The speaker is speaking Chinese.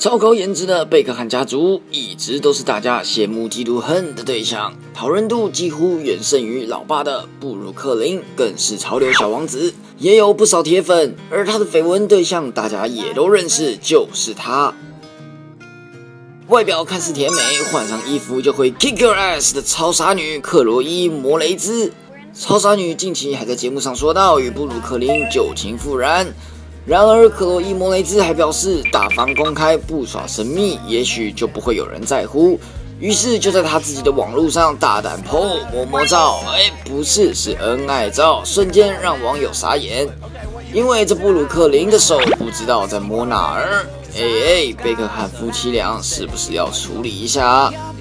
超高颜值的贝克汉家族一直都是大家羡慕嫉妒恨的对象，讨论度几乎远胜于老爸的布鲁克林，更是潮流小王子，也有不少铁粉。而他的绯闻对象大家也都认识，就是他。外表看似甜美，换上衣服就会 kick your ass 的超傻女克洛伊·摩雷兹。超傻女近期还在节目上说到与布鲁克林旧情复燃。然而，克洛伊·摩雷兹还表示，大方公开不耍神秘，也许就不会有人在乎。于是就在他自己的网络上大胆 po 摸摸照，不是，是恩爱照，瞬间让网友傻眼。因为这布鲁克林的手不知道在摸哪儿，贝克汉夫妻俩是不是要处理一下？